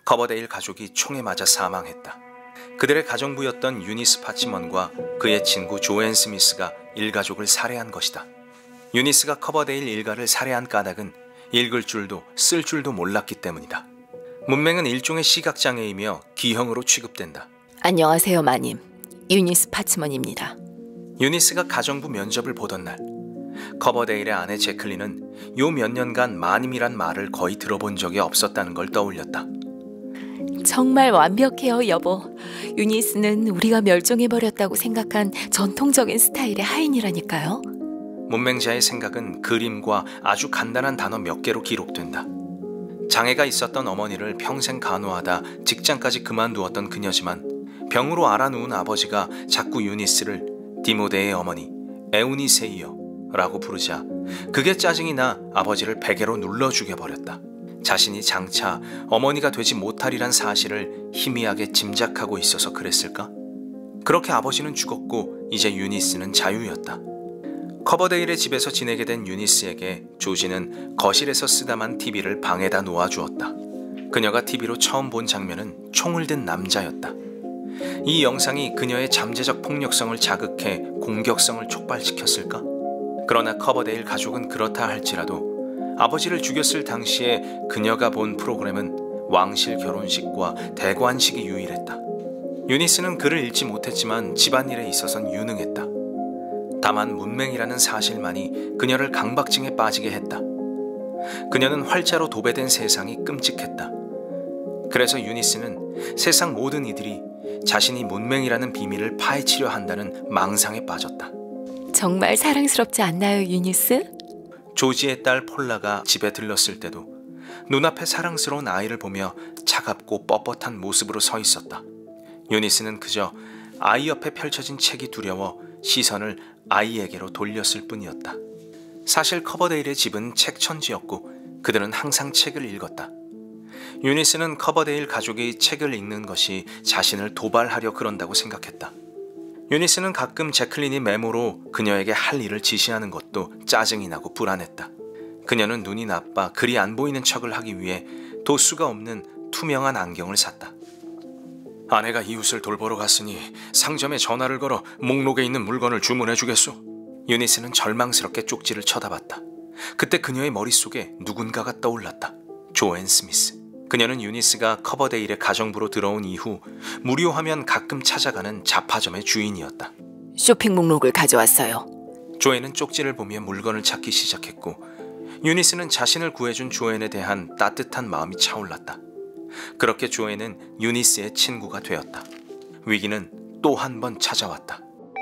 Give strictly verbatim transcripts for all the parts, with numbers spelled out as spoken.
커버데일 가족이 총에 맞아 사망했다. 그들의 가정부였던 유니스 파치먼과 그의 친구 조앤 스미스가 일가족을 살해한 것이다. 유니스가 커버데일 일가를 살해한 까닭은 읽을 줄도 쓸 줄도 몰랐기 때문이다. 문맹은 일종의 시각장애이며 기형으로 취급된다. 안녕하세요, 마님. 유니스 파치먼입니다. 유니스가 가정부 면접을 보던 날, 커버데일의 아내 제클린은 요 몇 년간 마님이란 말을 거의 들어본 적이 없었다는 걸 떠올렸다. 정말 완벽해요, 여보. 유니스는 우리가 멸종해버렸다고 생각한 전통적인 스타일의 하인이라니까요. 문맹자의 생각은 그림과 아주 간단한 단어 몇 개로 기록된다. 장애가 있었던 어머니를 평생 간호하다 직장까지 그만두었던 그녀지만 병으로 앓아누운 아버지가 자꾸 유니스를 디모데의 어머니 에우니세이어 라고 부르자 그게 짜증이 나 아버지를 베개로 눌러 죽여버렸다. 자신이 장차 어머니가 되지 못하리란 사실을 희미하게 짐작하고 있어서 그랬을까? 그렇게 아버지는 죽었고 이제 유니스는 자유였다. 커버데일의 집에서 지내게 된 유니스에게 조지는 거실에서 쓰다만 티비를 방에다 놓아주었다. 그녀가 티비로 처음 본 장면은 총을 든 남자였다. 이 영상이 그녀의 잠재적 폭력성을 자극해 공격성을 촉발시켰을까? 그러나 커버데일 가족은 그렇다 할지라도 아버지를 죽였을 당시에 그녀가 본 프로그램은 왕실 결혼식과 대관식이 유일했다. 유니스는 글을 읽지 못했지만 집안일에 있어선 유능했다. 다만 문맹이라는 사실만이 그녀를 강박증에 빠지게 했다. 그녀는 활자로 도배된 세상이 끔찍했다. 그래서 유니스는 세상 모든 이들이 자신이 문맹이라는 비밀을 파헤치려 한다는 망상에 빠졌다. 정말 사랑스럽지 않나요, 유니스? 조지의 딸 폴라가 집에 들렀을 때도 눈앞에 사랑스러운 아이를 보며 차갑고 뻣뻣한 모습으로 서 있었다. 유니스는 그저 아이 옆에 펼쳐진 책이 두려워 시선을 아이에게로 돌렸을 뿐이었다. 사실 커버데일의 집은 책천지였고 그들은 항상 책을 읽었다. 유니스는 커버데일 가족이 책을 읽는 것이 자신을 도발하려 그런다고 생각했다. 유니스는 가끔 제클린이 메모로 그녀에게 할 일을 지시하는 것도 짜증이 나고 불안했다. 그녀는 눈이 나빠 글이 안 보이는 척을 하기 위해 도수가 없는 투명한 안경을 샀다. 아내가 이웃을 돌보러 갔으니 상점에 전화를 걸어 목록에 있는 물건을 주문해 주겠소. 유니스는 절망스럽게 쪽지를 쳐다봤다. 그때 그녀의 머릿속에 누군가가 떠올랐다. 조앤 스미스. 그녀는 유니스가 커버데일의 가정부로 들어온 이후 무료하면 가끔 찾아가는 잡화점의 주인이었다. 쇼핑 목록을 가져왔어요. 조앤은 쪽지를 보며 물건을 찾기 시작했고 유니스는 자신을 구해준 조앤에 대한 따뜻한 마음이 차올랐다. 그렇게 조앤은 유니스의 친구가 되었다. 위기는 또 한 번 찾아왔다.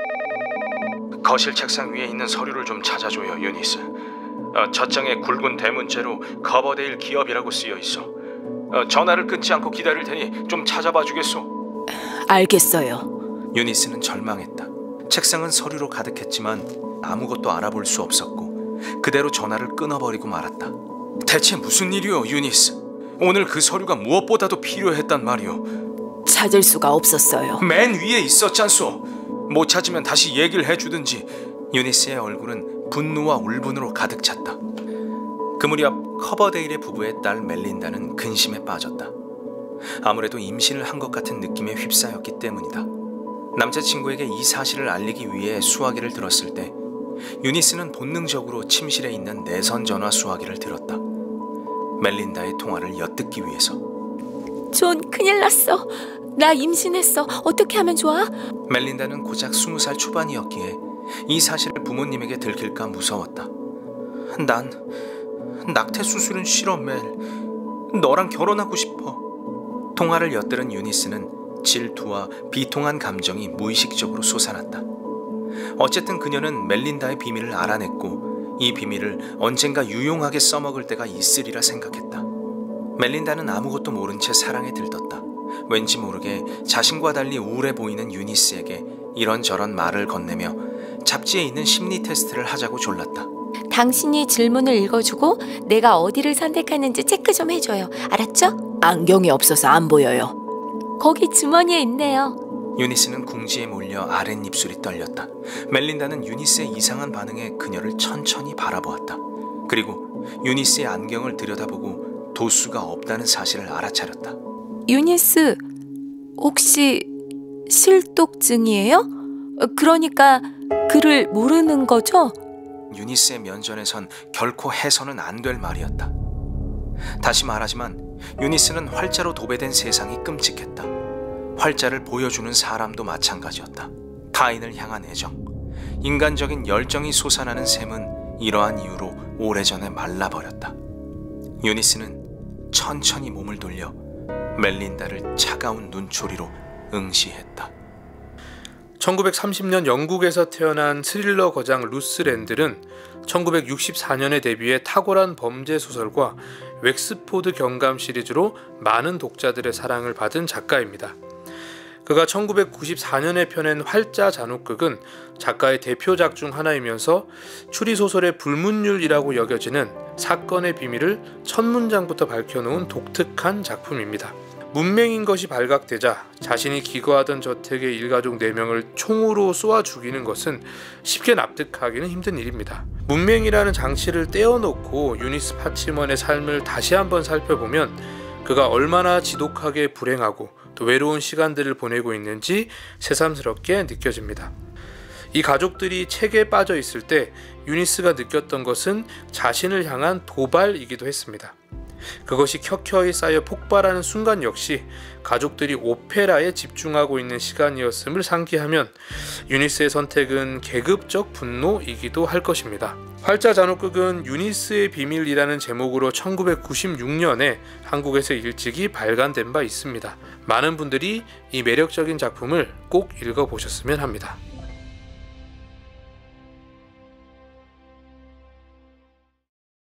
거실 책상 위에 있는 서류를 좀 찾아줘요, 유니스. 어, 첫 장에 굵은 대문자로 커버데일 기업이라고 쓰여 있어. 어, 전화를 끊지 않고 기다릴 테니 좀 찾아봐 주겠소. 알겠어요. 유니스는 절망했다. 책상은 서류로 가득했지만 아무것도 알아볼 수 없었고 그대로 전화를 끊어버리고 말았다. 대체 무슨 일이오, 유니스? 오늘 그 서류가 무엇보다도 필요했단 말이오. 찾을 수가 없었어요. 맨 위에 있었잖소. 못 찾으면 다시 얘기를 해주든지. 유니스의 얼굴은 분노와 울분으로 가득 찼다. 그 무렵 커버데일의 부부의 딸 멜린다는 근심에 빠졌다. 아무래도 임신을 한 것 같은 느낌에 휩싸였기 때문이다. 남자친구에게 이 사실을 알리기 위해 수화기를 들었을 때 유니스는 본능적으로 침실에 있는 내선 전화 수화기를 들었다. 멜린다의 통화를 엿듣기 위해서. 존, 큰일 났어. 나 임신했어. 어떻게 하면 좋아? 멜린다는 고작 스무 살 초반이었기에 이 사실을 부모님에게 들킬까 무서웠다. 난 낙태 수술은 싫어, 멜. 너랑 결혼하고 싶어. 통화를 엿들은 유니스는 질투와 비통한 감정이 무의식적으로 솟아났다. 어쨌든 그녀는 멜린다의 비밀을 알아냈고 이 비밀을 언젠가 유용하게 써먹을 때가 있으리라 생각했다. 멜린다는 아무것도 모른 채 사랑에 들떴다. 왠지 모르게 자신과 달리 우울해 보이는 유니스에게 이런저런 말을 건네며 잡지에 있는 심리 테스트를 하자고 졸랐다. 당신이 질문을 읽어주고 내가 어디를 선택하는지 체크 좀 해줘요. 알았죠? 안경이 없어서 안 보여요. 거기 주머니에 있네요. 유니스는 궁지에 몰려 아랫입술이 떨렸다. 멜린다는 유니스의 이상한 반응에 그녀를 천천히 바라보았다. 그리고 유니스의 안경을 들여다보고 도수가 없다는 사실을 알아차렸다. 유니스, 혹시 실독증이에요? 그러니까 글을 모르는 거죠? 유니스의 면전에선 결코 해서는 안 될 말이었다. 다시 말하지만 유니스는 활자로 도배된 세상이 끔찍했다. 활자를 보여주는 사람도 마찬가지였다. 타인을 향한 애정, 인간적인 열정이 솟아나는 샘은 이러한 이유로 오래전에 말라버렸다. 유니스는 천천히 몸을 돌려 멜린다를 차가운 눈초리로 응시했다. 천구백삼십 년 영국에서 태어난 스릴러 거장 루스 랜들은 천구백육십사 년에 데뷔해 탁월한 범죄 소설과 웩스포드 경감 시리즈로 많은 독자들의 사랑을 받은 작가입니다. 그가 천구백구십사 년에 펴낸 활자 잔혹극은 작가의 대표작 중 하나이면서 추리소설의 불문율이라고 여겨지는 사건의 비밀을 첫 문장부터 밝혀놓은 독특한 작품입니다. 문맹인 것이 발각되자 자신이 기거하던 저택의 일가족 네 명을 총으로 쏘아 죽이는 것은 쉽게 납득하기는 힘든 일입니다. 문맹이라는 장치를 떼어놓고 유니스 파치먼의 삶을 다시 한번 살펴보면 그가 얼마나 지독하게 불행하고 또 외로운 시간들을 보내고 있는지 새삼스럽게 느껴집니다. 이 가족들이 책에 빠져 있을 때 유니스가 느꼈던 것은 자신을 향한 도발이기도 했습니다. 그것이 켜켜이 쌓여 폭발하는 순간 역시 가족들이 오페라에 집중하고 있는 시간이었음을 상기하면 유니스의 선택은 계급적 분노이기도 할 것입니다. 활자 잔혹극은 유니스의 비밀이라는 제목으로 천구백구십육 년에 한국에서 일찍이 발간된 바 있습니다. 많은 분들이 이 매력적인 작품을 꼭 읽어보셨으면 합니다.